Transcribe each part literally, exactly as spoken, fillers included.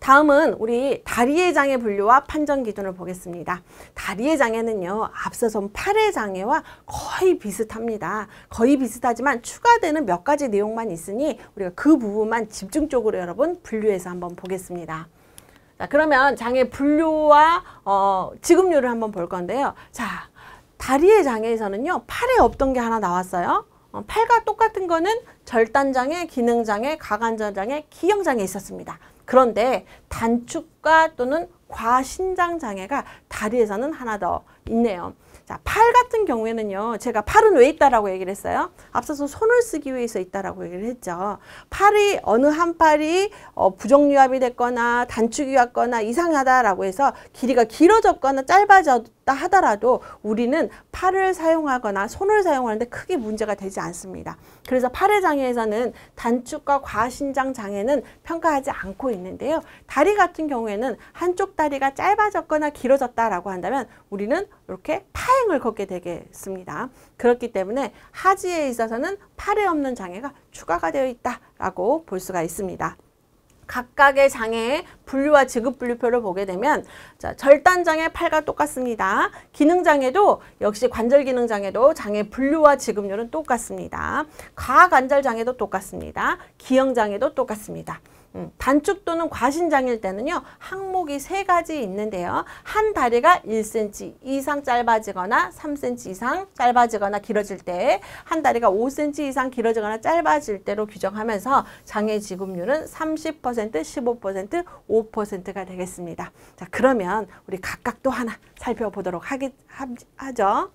다음은 우리 다리의 장애 분류와 판정 기준을 보겠습니다. 다리의 장애는요, 앞서서 팔의 장애와 거의 비슷합니다. 거의 비슷하지만 추가되는 몇 가지 내용만 있으니 우리가 그 부분만 집중적으로 여러분 분류해서 한번 보겠습니다. 자, 그러면 장애 분류와 어, 지급률을 한번 볼 건데요. 자, 다리의 장애에서는요, 팔에 없던 게 하나 나왔어요. 어, 팔과 똑같은 거는 절단장애, 기능장애, 가관절장애, 기형장애 있었습니다. 그런데 단축과 또는 과신장장애가 다리에서는 하나 더 있네요. 자, 팔 같은 경우에는요, 제가 팔은 왜 있다라고 얘기를 했어요? 앞서서 손을 쓰기 위해서 있다라고 얘기를 했죠. 팔이, 어느 한 팔이 어, 부정유합이 됐거나 단축이 왔거나 이상하다라고 해서 길이가 길어졌거나 짧아졌다 하더라도 우리는 팔을 사용하거나 손을 사용하는데 크게 문제가 되지 않습니다. 그래서 팔의 장애에서는 단축과 과신장 장애는 평가하지 않고 있는데요. 다리 같은 경우에는 한쪽 다리가 짧아졌거나 길어졌다라고 한다면 우리는 이렇게 파행을 걷게 되겠습니다. 그렇기 때문에 하지에 있어서는 팔에 없는 장애가 추가가 되어 있다라고 볼 수가 있습니다. 각각의 장애의 분류와 지급 분류표를 보게 되면 자, 절단장애 팔과 똑같습니다. 기능장애도 역시 관절기능장애도 장애 분류와 지급률은 똑같습니다. 가관절장애도 똑같습니다. 기형장애도 똑같습니다. 음, 단축 또는 과신장애일 때는요, 항목이 세 가지 있는데요. 한 다리가 일 센티미터 이상 짧아지거나 삼 센티미터 이상 짧아지거나 길어질 때, 한 다리가 오 센티미터 이상 길어지거나 짧아질 때로 규정하면서 장애 지급률은 삼십 퍼센트, 십오 퍼센트, 오 퍼센트가 되겠습니다. 자, 그러면 우리 각각 또 하나 살펴보도록 하겠, 하죠.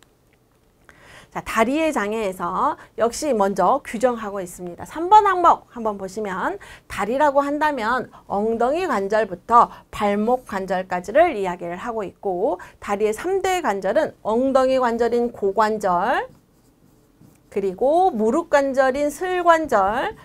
자, 다리의 장애에서 역시 먼저 규정하고 있습니다. 삼 번 항목 한번 보시면 다리라고 한다면 엉덩이 관절부터 발목 관절까지를 이야기를 하고 있고, 다리의 삼 대 관절은 엉덩이 관절인 고관절, 그리고 무릎 관절인 슬관절,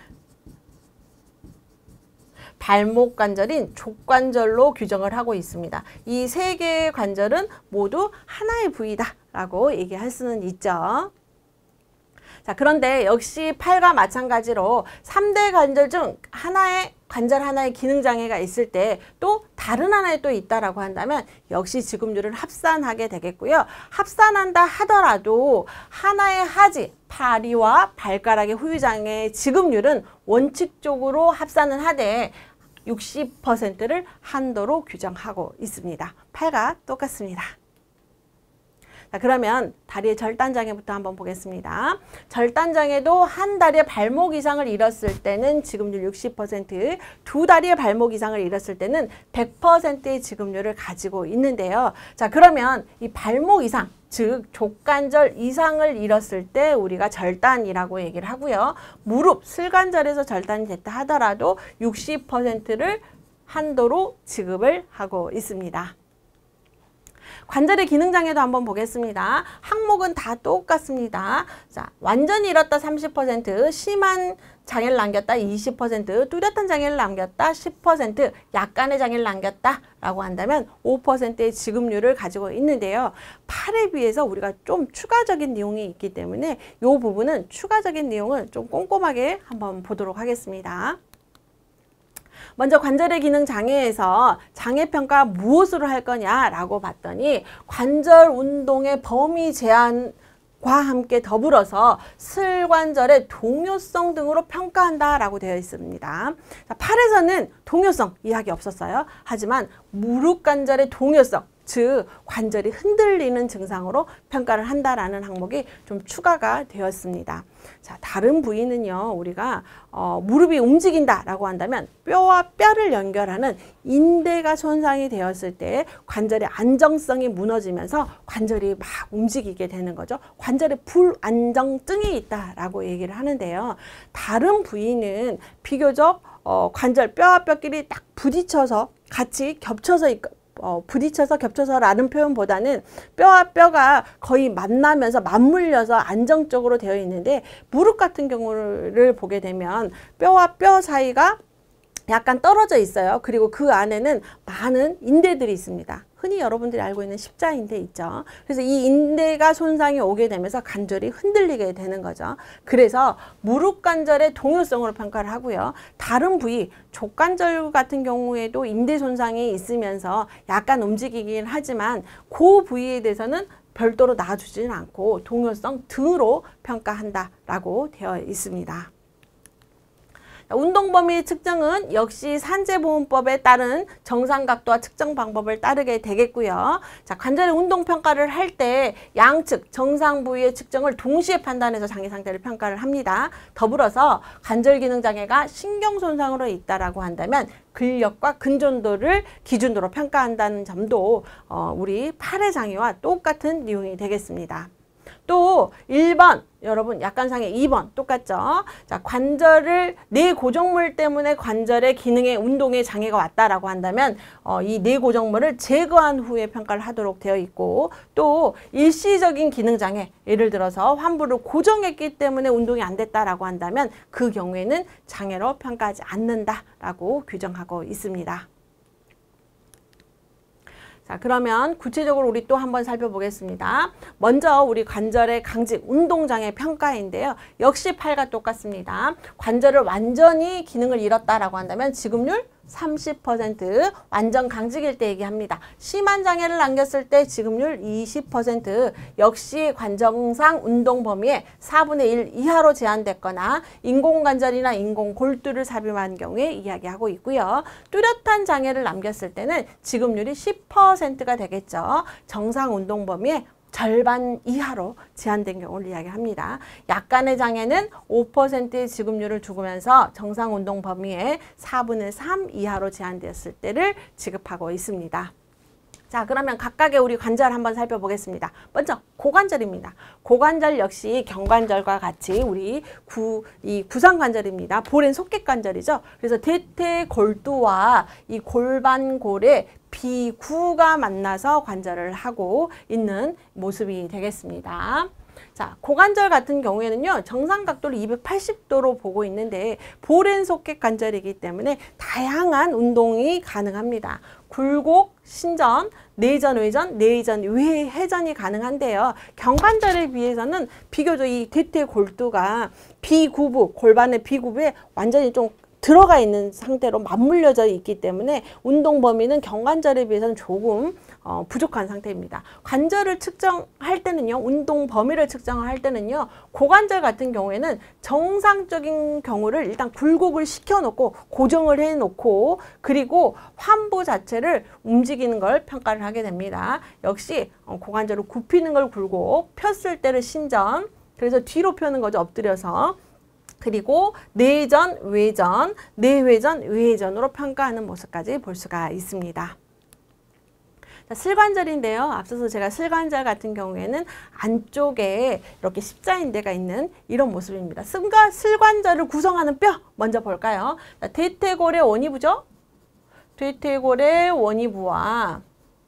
발목 관절인 족관절로 규정을 하고 있습니다. 이 세 개의 관절은 모두 하나의 부위다 라고 얘기할 수는 있죠. 자, 그런데 역시 팔과 마찬가지로 삼 대 관절 중 하나의 관절 하나의 기능장애가 있을 때 또 다른 하나에 또 있다라고 한다면 역시 지급률을 합산하게 되겠고요. 합산한다 하더라도 하나의 하지, 파리와 발가락의 후유장애의 지급률은 원칙적으로 합산은 하되 육십 퍼센트를 한도로 규정하고 있습니다. 팔과 똑같습니다. 자, 그러면 다리의 절단장애부터 한번 보겠습니다. 절단장애도 한 다리의 발목 이상을 잃었을 때는 지급률 육십 퍼센트, 두 다리의 발목 이상을 잃었을 때는 백 퍼센트의 지급률을 가지고 있는데요. 자, 그러면 이 발목 이상, 즉 족관절 이상을 잃었을 때 우리가 절단이라고 얘기를 하고요. 무릎, 슬관절에서 절단이 됐다 하더라도 육십 퍼센트를 한도로 지급을 하고 있습니다. 관절의 기능장애도 한번 보겠습니다. 항목은 다 똑같습니다. 자, 완전히 잃었다 삼십 퍼센트, 심한 장애를 남겼다 이십 퍼센트, 뚜렷한 장애를 남겼다 십 퍼센트, 약간의 장애를 남겼다 라고 한다면 오 퍼센트의 지급률을 가지고 있는데요. 팔에 비해서 우리가 좀 추가적인 내용이 있기 때문에 이 부분은 추가적인 내용을 좀 꼼꼼하게 한번 보도록 하겠습니다. 먼저 관절의 기능 장애에서 장애평가 무엇으로 할 거냐라고 봤더니 관절 운동의 범위 제한과 함께 더불어서 슬관절의 동요성 등으로 평가한다라고 되어 있습니다. 자, 팔에서는 동요성 이야기 없었어요. 하지만 무릎 관절의 동요성, 즉 관절이 흔들리는 증상으로 평가를 한다라는 항목이 좀 추가가 되었습니다. 자, 다른 부위는요, 우리가 어, 무릎이 움직인다라고 한다면 뼈와 뼈를 연결하는 인대가 손상이 되었을 때 관절의 안정성이 무너지면서 관절이 막 움직이게 되는 거죠. 관절에 불안정증이 있다라고 얘기를 하는데요. 다른 부위는 비교적 어, 관절 뼈와 뼈끼리 딱 부딪혀서 같이 겹쳐서 있 어, 부딪혀서 겹쳐서라는 표현보다는 뼈와 뼈가 거의 만나면서 맞물려서 안정적으로 되어 있는데, 무릎 같은 경우를 보게 되면 뼈와 뼈 사이가 약간 떨어져 있어요. 그리고 그 안에는 많은 인대들이 있습니다. 흔히 여러분들이 알고 있는 십자인대 있죠. 그래서 이 인대가 손상이 오게 되면서 관절이 흔들리게 되는 거죠. 그래서 무릎 관절의 동요성으로 평가를 하고요. 다른 부위, 족관절 같은 경우에도 인대 손상이 있으면서 약간 움직이긴 하지만 그 부위에 대해서는 별도로 놔주지는 않고 동요성 등으로 평가한다라고 되어 있습니다. 운동 범위 측정은 역시 산재보험법에 따른 정상 각도와 측정 방법을 따르게 되겠고요. 자, 관절의 운동 평가를 할 때 양측 정상 부위의 측정을 동시에 판단해서 장애 상태를 평가를 합니다. 더불어서 관절 기능 장애가 신경 손상으로 있다라고 한다면 근력과 근전도를 기준으로 평가한다는 점도 어, 우리 팔의 장애와 똑같은 내용이 되겠습니다. 또 일 번 여러분 약관상의 이 번 똑같죠. 자, 관절을 뇌 고정물 때문에 관절의 기능에 운동에 장애가 왔다라고 한다면 어, 이 뇌 고정물을 제거한 후에 평가를 하도록 되어 있고 또 일시적인 기능 장애 예를 들어서 환부를 고정했기 때문에 운동이 안 됐다라고 한다면 그 경우에는 장애로 평가하지 않는다라고 규정하고 있습니다. 자, 그러면 구체적으로 우리 또 한번 살펴보겠습니다. 먼저 우리 관절의 강직 운동장애 평가인데요. 역시 팔과 똑같습니다. 관절을 완전히 기능을 잃었다라고 한다면 지급률 삼십 퍼센트, 완전 강직일 때 얘기합니다. 심한 장애를 남겼을 때 지급률 이십 퍼센트, 역시 관정상 운동 범위의 사분의 일 이하로 제한됐거나 인공관절이나 인공골두를 삽입한 경우에 이야기하고 있고요. 뚜렷한 장애를 남겼을 때는 지급률이 십 퍼센트가 되겠죠. 정상 운동 범위의 절반 이하로 제한된 경우를 이야기합니다. 약간의 장애는 오 퍼센트의 지급률을 주면서 정상 운동 범위의 사분의 삼 이하로 제한되었을 때를 지급하고 있습니다. 자, 그러면 각각의 우리 관절 한번 살펴보겠습니다. 먼저 고관절입니다. 고관절 역시 경관절과 같이 우리 구, 이 구상관절입니다. 볼엔 속객관절이죠. 그래서 대퇴골두와 이 골반골의 비구가 만나서 관절을 하고 있는 모습이 되겠습니다. 자, 고관절 같은 경우에는요, 정상 각도를 이백팔십 도로 보고 있는데 볼엔 속객 관절이기 때문에 다양한 운동이 가능합니다. 굴곡, 신전, 내전, 외전, 내전, 외회전이 가능한데요. 경관절에 비해서는 비교적 이 대퇴골두가 비구부, 골반의 비구부에 완전히 좀 들어가 있는 상태로 맞물려져 있기 때문에 운동 범위는 경관절에 비해서는 조금 어, 부족한 상태입니다. 관절을 측정할 때는요, 운동 범위를 측정할 때는요, 고관절 같은 경우에는 정상적인 경우를 일단 굴곡을 시켜놓고 고정을 해놓고 그리고 환부 자체를 움직이는 걸 평가를 하게 됩니다. 역시 어, 고관절을 굽히는 걸 굴곡, 폈을 때를 신전, 그래서 뒤로 펴는 거죠, 엎드려서. 그리고 내전, 외전, 내회전, 외회전으로 평가하는 모습까지 볼 수가 있습니다. 자, 슬관절인데요. 앞서서 제가 슬관절 같은 경우에는 안쪽에 이렇게 십자인대가 있는 이런 모습입니다. 슬관, 슬관절을 구성하는 뼈 먼저 볼까요? 자, 대퇴골의 원위부죠. 대퇴골의 원위부와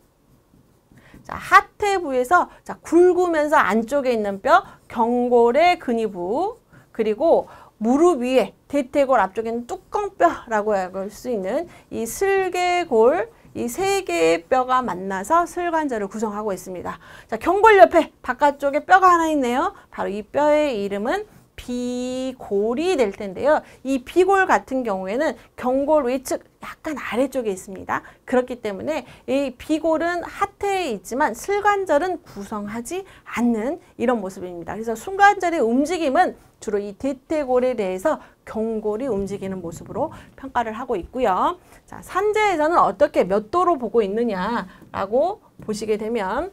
자, 하태부에서 자, 굵으면서 안쪽에 있는 뼈 경골의 근위부 그리고 무릎 위에 대퇴골 앞쪽에 있는 뚜껑뼈라고 할 수 있는 이 슬개골 이 세 개의 뼈가 만나서 슬관절을 구성하고 있습니다. 자, 경골 옆에 바깥쪽에 뼈가 하나 있네요. 바로 이 뼈의 이름은 비골이 될 텐데요. 이 비골 같은 경우에는 경골 외측 약간 아래쪽에 있습니다. 그렇기 때문에 이 비골은 하태에 있지만 슬관절은 구성하지 않는 이런 모습입니다. 그래서 슬관절의 움직임은 주로 이 대퇴골에 대해서 경골이 움직이는 모습으로 평가를 하고 있고요. 자, 산재에서는 어떻게 몇 도로 보고 있느냐라고 보시게 되면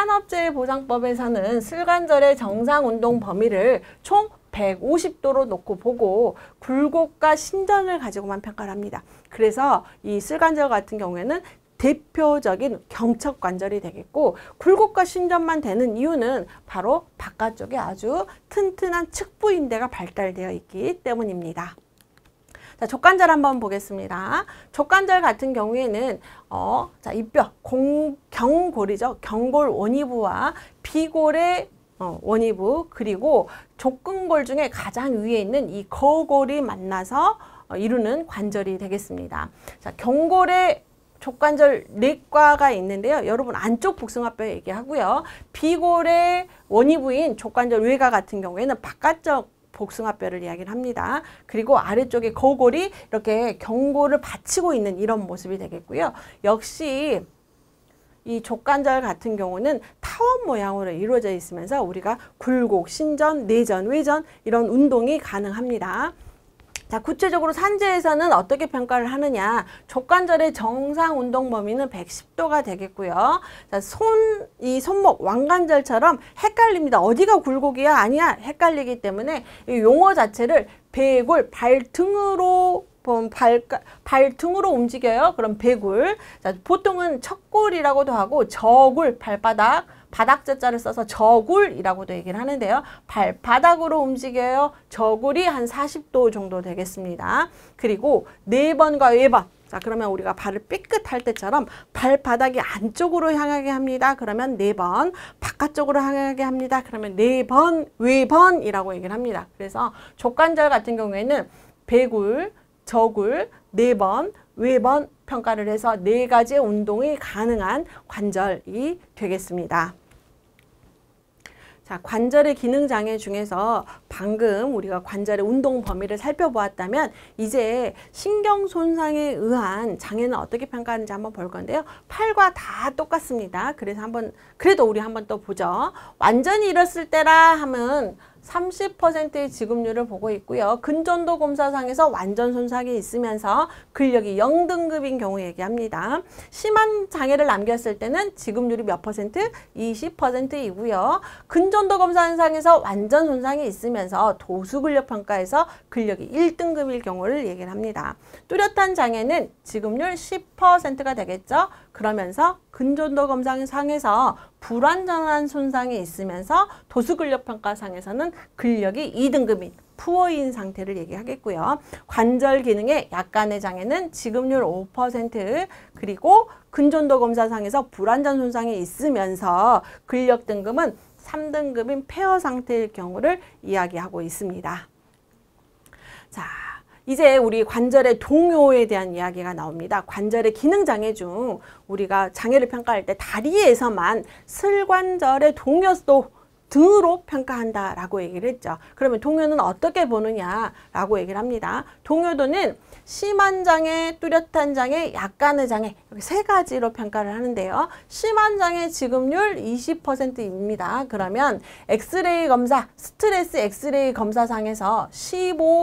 산업재해보장법에서는 슬관절의 정상 운동 범위를 총 백오십 도로 놓고 보고 굴곡과 신전을 가지고만 평가를 합니다. 그래서 이 슬관절 같은 경우에는 대표적인 경척관절이 되겠고 굴곡과 신전만 되는 이유는 바로 바깥쪽에 아주 튼튼한 측부인대가 발달되어 있기 때문입니다. 자, 족관절 한번 보겠습니다. 족관절 같은 경우에는 어, 자, 이 뼈 경골이죠. 경골 원위부와 비골의 어, 원위부 그리고 족근골 중에 가장 위에 있는 이 거골이 만나서 어, 이루는 관절이 되겠습니다. 자, 경골의 족관절 내과가 있는데요. 여러분 안쪽 복숭아뼈 얘기하고요. 비골의 원위부인 족관절 외과 같은 경우에는 바깥쪽 복숭아뼈를 이야기를 합니다. 그리고 아래쪽에 거골이 이렇게 경골을 받치고 있는 이런 모습이 되겠고요. 역시 이 족관절 같은 경우는 타원 모양으로 이루어져 있으면서 우리가 굴곡, 신전, 내전, 외전 이런 운동이 가능합니다. 자, 구체적으로 산재에서는 어떻게 평가를 하느냐. 족관절의 정상 운동 범위는 백십 도가 되겠고요. 자, 손, 이 손목, 왕관절처럼 헷갈립니다. 어디가 굴곡이야? 아니야. 헷갈리기 때문에 이 용어 자체를 배골, 발등으로 발, 발등으로 움직여요. 그럼 배골. 자, 보통은 척골이라고도 하고 저골, 발바닥, 바닥 자자를 써서 저골이라고도 얘기를 하는데요. 발바닥으로 움직여요. 저골이 한 사십 도 정도 되겠습니다. 그리고 네 번과 외번. 자, 그러면 우리가 발을 삐끗할 때처럼 발바닥이 안쪽으로 향하게 합니다. 그러면 네 번. 바깥쪽으로 향하게 합니다. 그러면 네 번, 외번이라고 얘기를 합니다. 그래서 족관절 같은 경우에는 배골, 저골, 네 번, 외번 평가를 해서 네 가지의 운동이 가능한 관절이 되겠습니다. 자, 관절의 기능 장애 중에서 방금 우리가 관절의 운동 범위를 살펴보았다면 이제 신경 손상에 의한 장애는 어떻게 평가하는지 한번 볼 건데요. 팔과 다 똑같습니다. 그래서 한번 그래도 우리 한번 또 보죠. 완전히 잃었을 때라 하면 삼십 퍼센트의 지급률을 보고 있고요. 근전도 검사상에서 완전 손상이 있으면서 근력이 영 등급인 경우 얘기합니다. 심한 장애를 남겼을 때는 지급률이 몇 퍼센트? 이십 퍼센트이고요. 근전도 검사상에서 완전 손상이 있으면서 도수근력 평가에서 근력이 일 등급일 경우를 얘기를 합니다. 뚜렷한 장애는 지급률 십 퍼센트가 되겠죠. 그러면서 근전도 검사상에서 불완전한 손상이 있으면서 도수근력 평가상에서는 근력이 이 등급인 푸어인 상태를 얘기하겠고요. 관절 기능의 약간의 장애는 지급률 오 퍼센트 그리고 근전도 검사상에서 불완전 손상이 있으면서 근력 등급은 삼 등급인 폐허 상태일 경우를 이야기하고 있습니다. 자, 이제 우리 관절의 동요에 대한 이야기가 나옵니다. 관절의 기능 장애 중 우리가 장애를 평가할 때 다리에서만 슬관절의 동요도 등으로 평가한다라고 얘기를 했죠. 그러면 동요는 어떻게 보느냐라고 얘기를 합니다. 동요도는 심한 장애, 뚜렷한 장애, 약간의 장애 이렇게 세 가지로 평가를 하는데요. 심한 장애 지급률 이십 퍼센트입니다. 그러면 엑스레이 검사, 스트레스 엑스레이 검사상에서 십오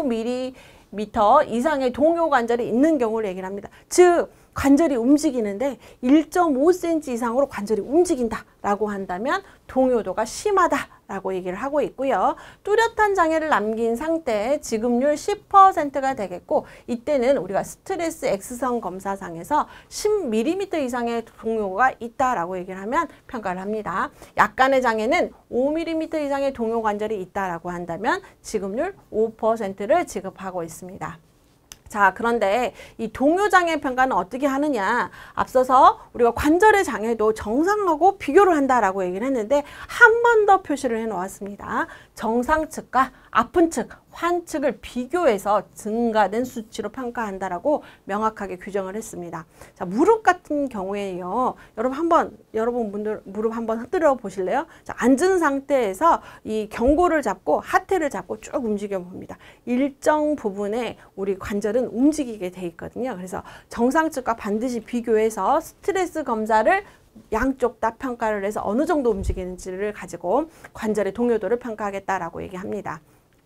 밀리미터 이상의 동요 관절이 있는 경우를 얘기를 합니다. 즉 관절이 움직이는데 일 점 오 센티미터 이상으로 관절이 움직인다라고 한다면 동요도가 심하다라고 얘기를 하고 있고요. 뚜렷한 장애를 남긴 상태의 지급률 십 퍼센트가 되겠고 이때는 우리가 스트레스 X선 검사상에서 십 밀리미터 이상의 동요가 있다라고 얘기를 하면 평가를 합니다. 약간의 장애는 오 밀리미터 이상의 동요 관절이 있다라고 한다면 지급률 오 퍼센트를 지급하고 있습니다. 자, 그런데 이 동요장애 평가는 어떻게 하느냐. 앞서서 우리가 관절의 장애도 정상하고 비교를 한다라고 얘기를 했는데 한 번 더 표시를 해 놓았습니다. 정상 측과 아픈 측, 환측을 비교해서 증가된 수치로 평가한다라고 명확하게 규정을 했습니다. 자, 무릎 같은 경우에요. 여러분 한번 여러분 분들 무릎 한번 흔들어 보실래요? 자, 앉은 상태에서 이 경고를 잡고 하태를 잡고 쭉 움직여 봅니다. 일정 부분에 우리 관절은 움직이게 돼 있거든요. 그래서 정상 측과 반드시 비교해서 스트레스 검사를 양쪽 다 평가를 해서 어느 정도 움직이는지를 가지고 관절의 동요도를 평가하겠다라고 얘기합니다.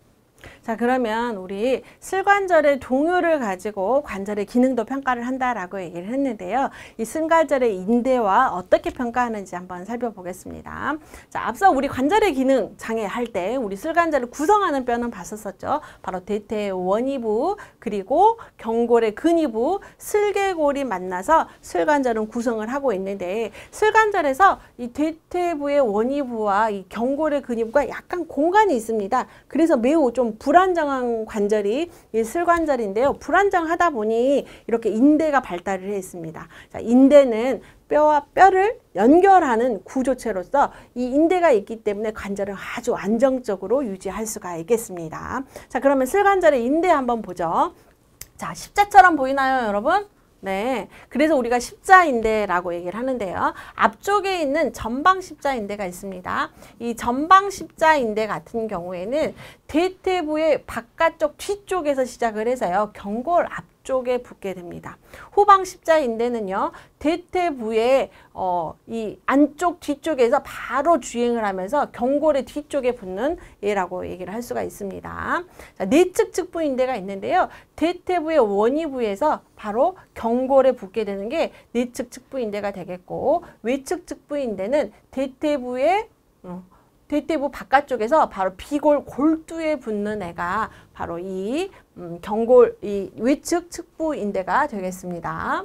자, 그러면 우리 슬관절의 동요를 가지고 관절의 기능도 평가를 한다라고 얘기를 했는데요. 이 슬관절의 인대와 어떻게 평가하는지 한번 살펴보겠습니다. 자, 앞서 우리 관절의 기능 장애 할 때 우리 슬관절을 구성하는 뼈는 봤었었죠. 바로 대퇴 원위부 그리고 경골의 근위부, 슬개골이 만나서 슬관절은 구성을 하고 있는데 슬관절에서 이 대퇴부의 원위부와 이 경골의 근위부가 약간 공간이 있습니다. 그래서 매우 좀 불안정한 관절이 이 슬관절인데요. 불안정하다 보니 이렇게 인대가 발달을 했습니다. 자, 인대는 뼈와 뼈를 연결하는 구조체로서 이 인대가 있기 때문에 관절을 아주 안정적으로 유지할 수가 있겠습니다. 자, 그러면 슬관절의 인대 한번 보죠. 자, 십자처럼 보이나요, 여러분? 네, 그래서 우리가 십자인대라고 얘기를 하는데요. 앞쪽에 있는 전방 십자인대가 있습니다. 이 전방 십자인대 같은 경우에는 대퇴부의 바깥쪽 뒤쪽에서 시작을 해서요. 경골 앞쪽에 붙게 됩니다. 후방 십자인대는요. 대퇴부의 어, 이 안쪽 뒤쪽에서 바로 주행을 하면서 경골의 뒤쪽에 붙는 예라고 얘기를 할 수가 있습니다. 자, 내측 측부인대가 있는데요. 대퇴부의 원위부에서 바로 경골에 붙게 되는 게 내측 측부인대가 되겠고, 외측 측부인대는 대퇴부의 어, 대퇴부 바깥쪽에서 바로 비골 골두에 붙는 애가 바로 이 음, 경골, 이 외측 측부인대가 되겠습니다.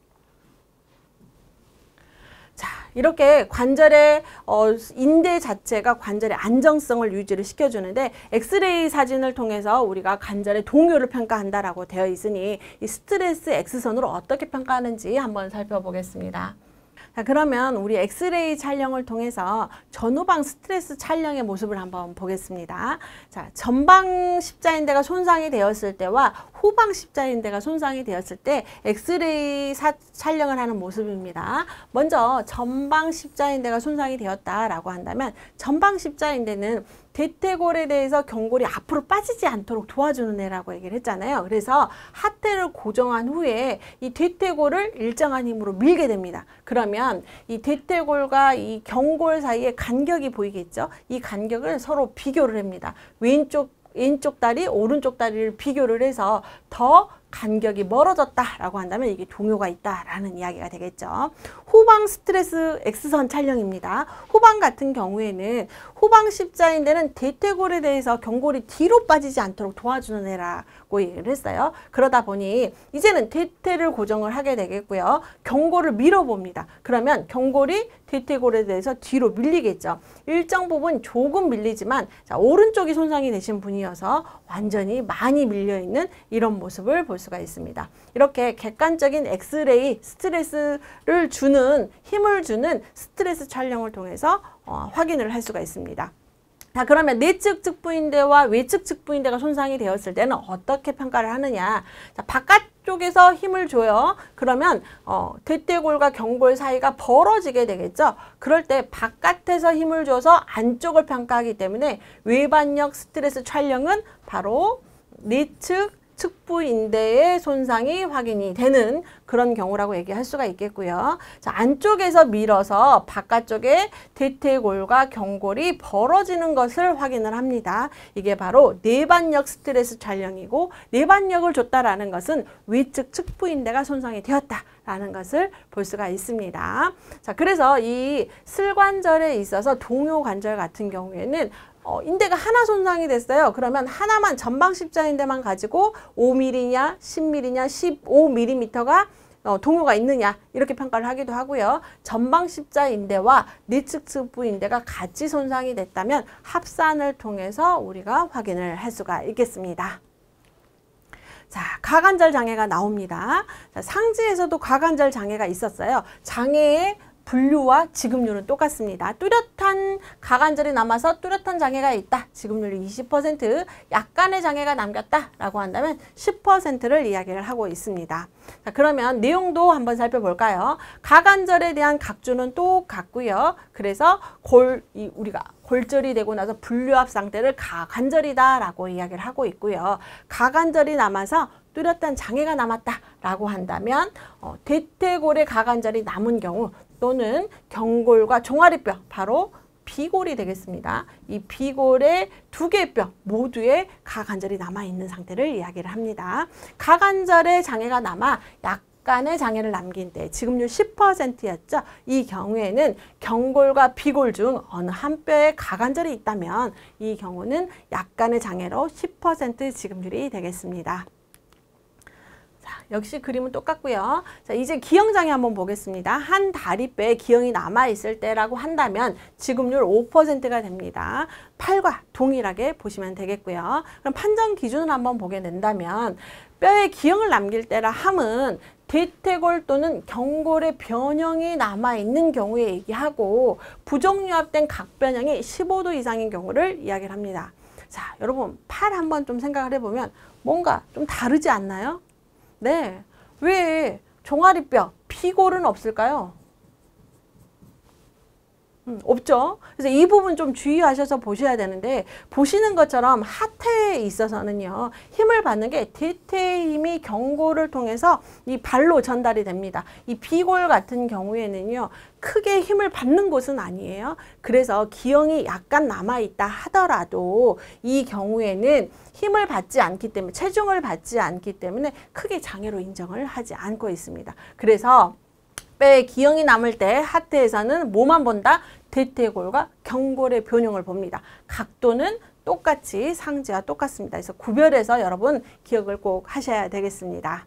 자, 이렇게 관절의 어, 인대 자체가 관절의 안정성을 유지를 시켜주는데, 엑스레이 사진을 통해서 우리가 관절의 동요를 평가한다라고 되어 있으니 이 스트레스 X선으로 어떻게 평가하는지 한번 살펴보겠습니다. 자, 그러면 우리 엑스레이 촬영을 통해서 전후방 스트레스 촬영의 모습을 한번 보겠습니다. 자, 전방 십자인대가 손상이 되었을 때와 후방 십자인대가 손상이 되었을 때 엑스레이 사, 촬영을 하는 모습입니다. 먼저 전방 십자인대가 손상이 되었다라고 한다면, 전방 십자인대는 대퇴골에 대해서 경골이 앞으로 빠지지 않도록 도와주는 애라고 얘기를 했잖아요. 그래서 하태를 고정한 후에 이 대퇴골을 일정한 힘으로 밀게 됩니다. 그러면 이 대퇴골과 이 경골 사이에 간격이 보이겠죠? 이 간격을 서로 비교를 합니다. 왼쪽, 왼쪽 다리, 오른쪽 다리를 비교를 해서 더 간격이 멀어졌다라고 한다면 이게 동요가 있다라는 이야기가 되겠죠. 후방 스트레스 X선 촬영입니다. 후방 같은 경우에는 후방 십자인대는 대퇴골에 대해서 경골이 뒤로 빠지지 않도록 도와주는 애라고 얘기를 했어요. 그러다 보니 이제는 대퇴를 고정을 하게 되겠고요. 경골을 밀어봅니다. 그러면 경골이 대퇴골에 대해서 뒤로 밀리겠죠. 일정 부분 조금 밀리지만, 자, 오른쪽이 손상이 되신 분이어서 완전히 많이 밀려있는 이런 모습을 볼 수가 있습니다. 이렇게 객관적인 엑스레이 스트레스를 주는, 힘을 주는 스트레스 촬영을 통해서 어, 확인을 할 수가 있습니다. 자, 그러면 내측 측부인대와 외측 측부인대가 손상이 되었을 때는 어떻게 평가를 하느냐. 자, 바깥쪽에서 힘을 줘요. 그러면 어, 대퇴골과 경골 사이가 벌어지게 되겠죠. 그럴 때 바깥에서 힘을 줘서 안쪽을 평가하기 때문에 외반역 스트레스 촬영은 바로 내측 측부인대의 손상이 확인이 되는 그런 경우라고 얘기할 수가 있겠고요. 자, 안쪽에서 밀어서 바깥쪽에 대퇴골과 경골이 벌어지는 것을 확인을 합니다. 이게 바로 내반역 스트레스 촬영이고, 내반역을 줬다라는 것은 외측 측부인대가 손상이 되었다라는 것을 볼 수가 있습니다. 자, 그래서 이 슬관절에 있어서 동요관절 같은 경우에는 어, 인대가 하나 손상이 됐어요. 그러면 하나만, 전방 십자인대만 가지고 오 밀리미터냐 십 밀리미터냐 십오 밀리미터가 어, 동요가 있느냐, 이렇게 평가를 하기도 하고요. 전방 십자인대와 내측 측부인대가 같이 손상이 됐다면 합산을 통해서 우리가 확인을 할 수가 있겠습니다. 자, 가관절 장애가 나옵니다. 자, 상지에서도 가관절 장애가 있었어요. 장애의 분류와 지급률은 똑같습니다. 뚜렷한 가관절이 남아서 뚜렷한 장애가 있다. 지급률이 이십 퍼센트, 약간의 장애가 남겼다라고 한다면 십 퍼센트를 이야기를 하고 있습니다. 자, 그러면 내용도 한번 살펴볼까요? 가관절에 대한 각주는 똑같고요. 그래서 골, 이 우리가 골절이 되고 나서 분류합 상태를 가관절이다라고 이야기를 하고 있고요. 가관절이 남아서 뚜렷한 장애가 남았다라고 한다면 어, 대퇴골의 가관절이 남은 경우, 또는 경골과 종아리뼈, 바로 비골이 되겠습니다. 이 비골의 두 개의 뼈 모두에 가관절이 남아있는 상태를 이야기를 합니다. 가관절에 장애가 남아 약간의 장애를 남긴 때 지급률 십 퍼센트였죠. 이 경우에는 경골과 비골 중 어느 한 뼈에 가관절이 있다면 이 경우는 약간의 장애로 십 퍼센트 지급률이 되겠습니다. 역시 그림은 똑같고요. 자, 이제 기형장애 한번 보겠습니다. 한 다리뼈에 기형이 남아있을 때라고 한다면 지급률 오 퍼센트가 됩니다. 팔과 동일하게 보시면 되겠고요. 그럼 판정 기준을 한번 보게 된다면, 뼈에 기형을 남길 때라 함은 대퇴골 또는 경골의 변형이 남아있는 경우에 얘기하고, 부정유합된 각변형이 십오 도 이상인 경우를 이야기를 합니다. 자, 여러분 팔 한번 좀 생각을 해보면 뭔가 좀 다르지 않나요? 네, 왜 종아리뼈, 피골은 없을까요? 음, 없죠. 그래서 이 부분 좀 주의하셔서 보셔야 되는데, 보시는 것처럼 하태에 있어서는요, 힘을 받는 게 대퇴의 힘이 경고를 통해서 이 발로 전달이 됩니다. 이 비골 같은 경우에는요, 크게 힘을 받는 곳은 아니에요. 그래서 기형이 약간 남아있다 하더라도 이 경우에는 힘을 받지 않기 때문에, 체중을 받지 않기 때문에 크게 장애로 인정을 하지 않고 있습니다. 그래서 뼈에 기형이 남을 때 하태에서는 뭐만 본다? 대퇴골과 경골의 변형을 봅니다. 각도는 똑같이 상지와 똑같습니다. 그래서 구별해서 여러분 기억을 꼭 하셔야 되겠습니다.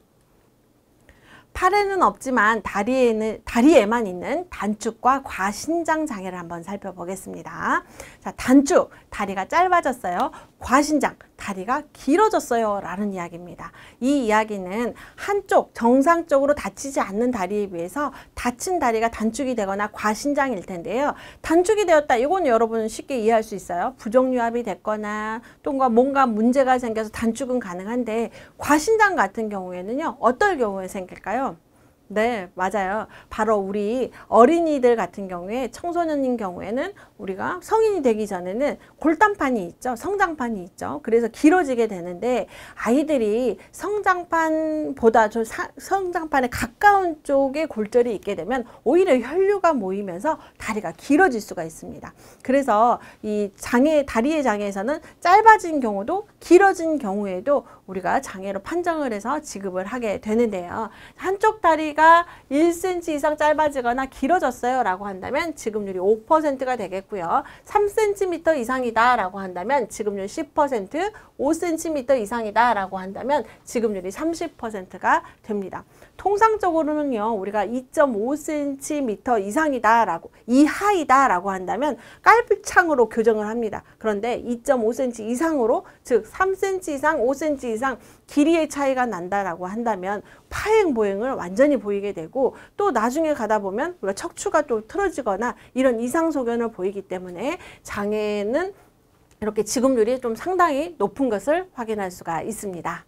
팔에는 없지만 다리에는, 다리에만 있는 단축과 과신장 장애를 한번 살펴보겠습니다. 자, 단축, 다리가 짧아졌어요. 과신장, 다리가 길어졌어요. 라는 이야기입니다. 이 이야기는 한쪽 정상적으로 다치지 않는 다리에 비해서 다친 다리가 단축이 되거나 과신장일 텐데요. 단축이 되었다. 이건 여러분 쉽게 이해할 수 있어요. 부정유합이 됐거나 또 뭔가 문제가 생겨서 단축은 가능한데, 과신장 같은 경우에는요. 어떨 경우에 생길까요? 네, 맞아요. 바로 우리 어린이들 같은 경우에, 청소년인 경우에는 우리가 성인이 되기 전에는 골단판이 있죠. 성장판이 있죠. 그래서 길어지게 되는데, 아이들이 성장판보다 저 사, 성장판에 가까운 쪽에 골절이 있게 되면 오히려 혈류가 모이면서 다리가 길어질 수가 있습니다. 그래서 이 장애, 다리의 장애에서는 짧아진 경우도 길어진 경우에도 우리가 장애로 판정을 해서 지급을 하게 되는데요. 한쪽 다리가 일 센티미터 이상 짧아지거나 길어졌어요 라고 한다면 지급률이 오 퍼센트가 되겠고요. 삼 센티미터 이상이다 라고 한다면 지급률 십 퍼센트, 오 센티미터 이상이다 라고 한다면 지급률이 삼십 퍼센트가 됩니다. 통상적으로는요, 우리가 이 점 오 센티미터 이상이다 라고, 이하이다 라고 한다면 깔창으로 교정을 합니다. 그런데 이 점 오 센티미터 이상으로, 즉 삼 센티미터 이상, 오 센티미터 이상 길이의 차이가 난다라고 한다면 파행 보행을 완전히 보이게 되고, 또 나중에 가다 보면 우리가 척추가 또 틀어지거나 이런 이상 소견을 보이기 때문에 장애는 이렇게 지급률이 좀 상당히 높은 것을 확인할 수가 있습니다.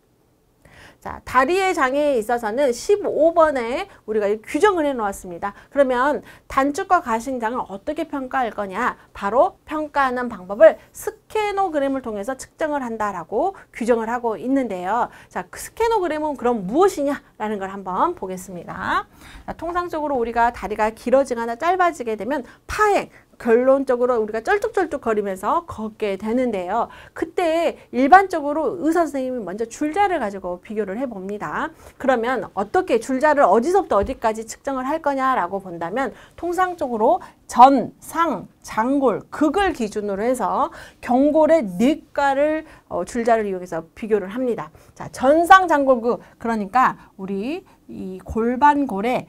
자, 다리의 장애에 있어서는 십오 번에 우리가 규정을 해 놓았습니다. 그러면 단축과 과신장을 어떻게 평가할 거냐? 바로 평가하는 방법을 스케노그램을 통해서 측정을 한다라고 규정을 하고 있는데요. 자, 그 스케노그램은 그럼 무엇이냐라는 걸 한번 보겠습니다. 자, 통상적으로 우리가 다리가 길어지거나 짧아지게 되면 파행, 결론적으로 우리가 쩔뚝쩔뚝 거리면서 걷게 되는데요. 그때 일반적으로 의사 선생님이 먼저 줄자를 가지고 비교를 해봅니다. 그러면 어떻게 줄자를 어디서부터 어디까지 측정을 할 거냐라고 본다면, 통상적으로 전, 상, 장골, 극을 기준으로 해서 경골의 뇌가를 어, 줄자를 이용해서 비교를 합니다. 자, 전상, 장골, 극, 그러니까 우리 이 골반골에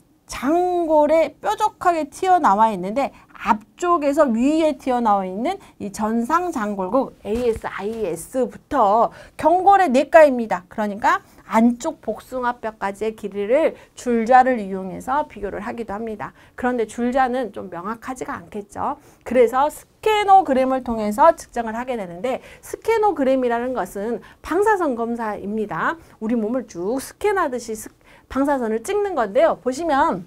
장골에 뾰족하게 튀어나와 있는데 앞쪽에서 위에 튀어나와 있는 이 전상장골국 에이에스아이에스부터 경골의 뇌가입니다. 그러니까 안쪽 복숭아뼈까지의 길이를 줄자를 이용해서 비교를 하기도 합니다. 그런데 줄자는 좀 명확하지가 않겠죠. 그래서 스캐노그램을 통해서 측정을 하게 되는데, 스캐노그램이라는 것은 방사선 검사입니다. 우리 몸을 쭉 스캔하듯이 스, 방사선을 찍는 건데요. 보시면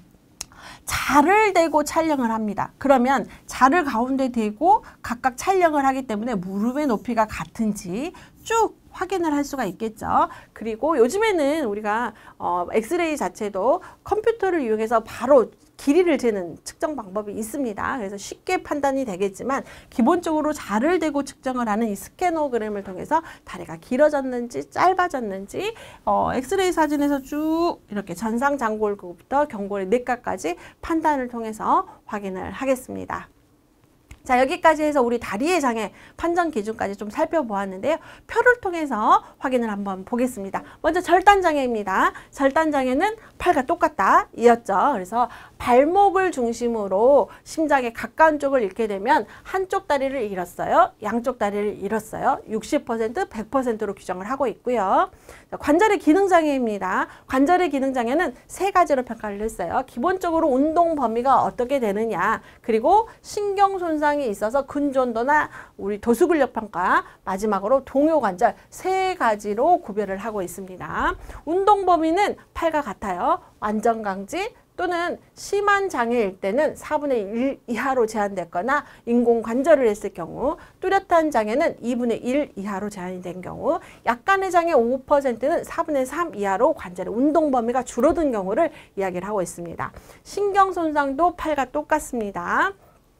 자를 대고 촬영을 합니다. 그러면 자를 가운데 대고 각각 촬영을 하기 때문에 무릎의 높이가 같은지 쭉 확인을 할 수가 있겠죠. 그리고 요즘에는 우리가 어, 엑스레이 자체도 컴퓨터를 이용해서 바로 길이를 재는 측정 방법이 있습니다. 그래서 쉽게 판단이 되겠지만, 기본적으로 자를 대고 측정을 하는 이 스캐노그램을 통해서 다리가 길어졌는지 짧아졌는지 어, 엑스레이 사진에서 쭉 이렇게 전상장골부터 경골의 뇌가까지 판단을 통해서 확인을 하겠습니다. 자, 여기까지 해서 우리 다리의 장애 판정 기준까지 좀 살펴보았는데요. 표를 통해서 확인을 한번 보겠습니다. 먼저 절단장애입니다. 절단장애는 팔과 똑같다 이었죠. 그래서 발목을 중심으로 심장에 가까운 쪽을 잃게 되면 한쪽 다리를 잃었어요. 양쪽 다리를 잃었어요. 육십 퍼센트, 백 퍼센트로 규정을 하고 있고요. 자, 관절의 기능장애입니다. 관절의 기능장애는 세 가지로 평가를 했어요. 기본적으로 운동 범위가 어떻게 되느냐, 그리고 신경 손상 현상이 있어서 근전도나 우리 도수근력평가, 마지막으로 동요관절 세 가지로 구별을 하고 있습니다. 운동 범위는 팔과 같아요. 완전 강지 또는 심한 장애일 때는 사분의 일 이하로 제한됐거나 인공관절을 했을 경우, 뚜렷한 장애는 이분의 일 이하로 제한이 된 경우, 약간의 장애 오 퍼센트는 사분의 삼 이하로 관절의 운동 범위가 줄어든 경우를 이야기를 하고 있습니다. 신경 손상도 팔과 똑같습니다.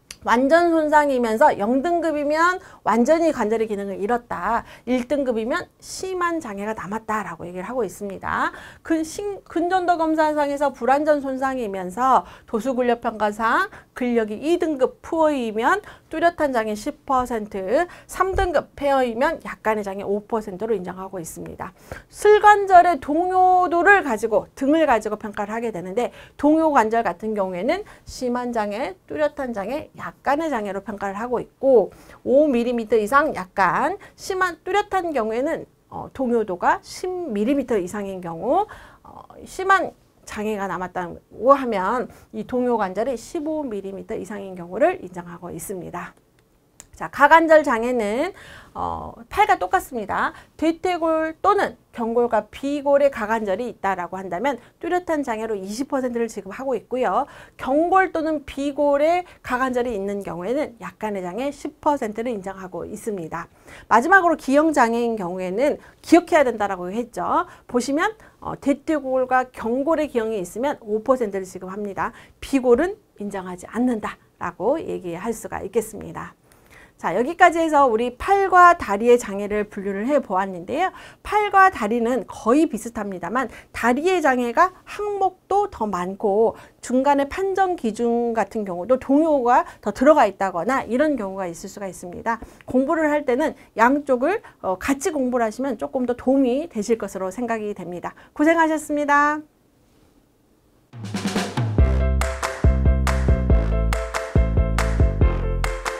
완전 손상이면서 영 등급이면 완전히 관절의 기능을 잃었다. 일 등급이면 심한 장애가 남았다라고 얘기를 하고 있습니다. 근, 신, 근전도 검사상에서 불완전 손상이면서 도수근력평가상 근력이 이 등급 푸어이면 뚜렷한 장애 십 퍼센트, 삼 등급 페어이면 약간의 장애 오 퍼센트로 인정하고 있습니다. 슬관절의 동요도를 가지고 등을 가지고 평가를 하게 되는데, 동요관절 같은 경우에는 심한 장애, 뚜렷한 장애, 약간의 장애로 평가를 하고 있고, 오 밀리미터 이상 약간, 심한 뚜렷한 경우에는 어, 동요도가 십 밀리미터 이상인 경우, 어, 심한 장애가 남았다고 하면 이 동요관절이 십오 밀리미터 이상인 경우를 인정하고 있습니다. 자, 가관절 장애는 어, 팔과 똑같습니다. 대퇴골 또는 경골과 비골의 가관절이 있다라고 한다면 뚜렷한 장애로 이십 퍼센트를 지금 하고 있고요. 경골 또는 비골의 가관절이 있는 경우에는 약간의 장애 십 퍼센트를 인정하고 있습니다. 마지막으로 기형 장애인 경우에는 기억해야 된다라고 했죠. 보시면 어, 대퇴골과 경골의 기형이 있으면 오 퍼센트를 지금 합니다. 비골은 인정하지 않는다라고 얘기할 수가 있겠습니다. 자, 여기까지 해서 우리 팔과 다리의 장애를 분류를 해 보았는데요. 팔과 다리는 거의 비슷합니다만 다리의 장애가 항목도 더 많고 중간에 판정 기준 같은 경우도 동요가 더 들어가 있다거나 이런 경우가 있을 수가 있습니다. 공부를 할 때는 양쪽을 같이 공부를 하시면 조금 더 도움이 되실 것으로 생각이 됩니다. 고생하셨습니다.